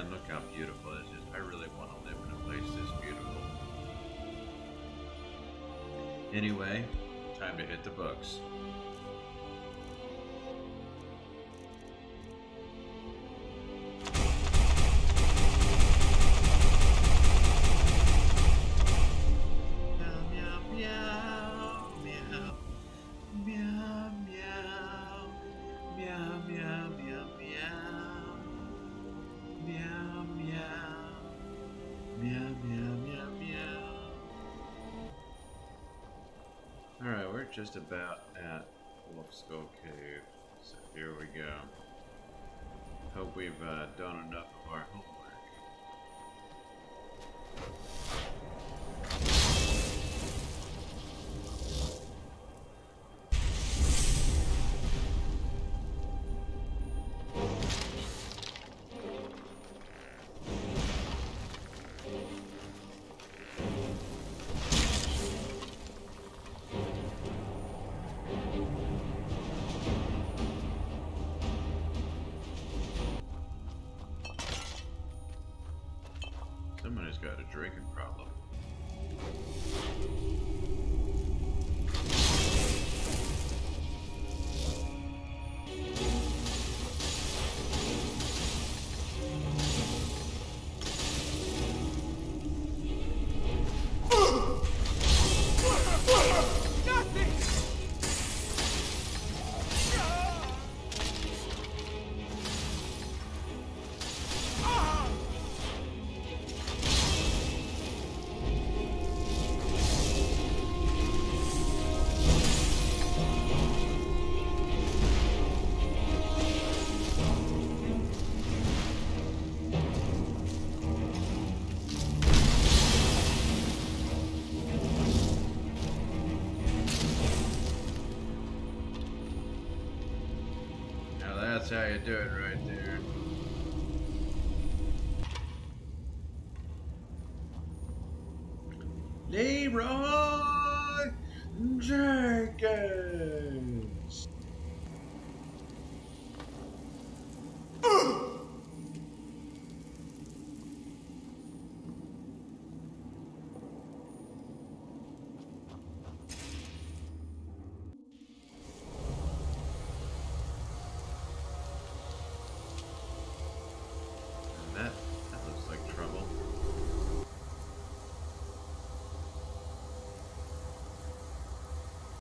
man, look how beautiful this is. I really want to live in a place this beautiful. Anyway, time to hit the books. Alright, we're just about at Wolfskull Cave, so here we go. Hope we've done enough of our homework. Someone has got a drinking problem. That's how you do it right there. Leroy Jenkins!